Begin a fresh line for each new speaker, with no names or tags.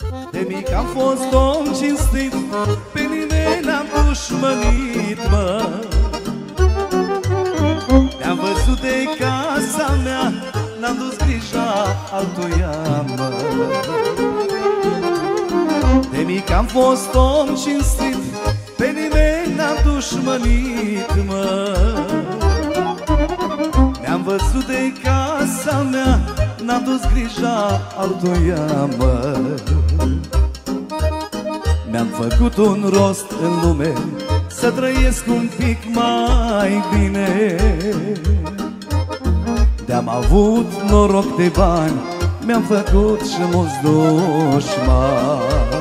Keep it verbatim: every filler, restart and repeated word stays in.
De mic am fost om cinstit, pe nimeni n-am dușmănit, mă. Mi-am văzut de casa mea, n-am dus grija altuia, mă. De mic am fost om cinstit, pe nimeni n-am dușmănit, mă. Mi-am văzut de casa mea, n-am dus grija altuia, mă. Mi-am făcut un rost în lume, să trăiesc un pic mai bine. De-am avut noroc de bani, mi-am făcut și mulți dușmani.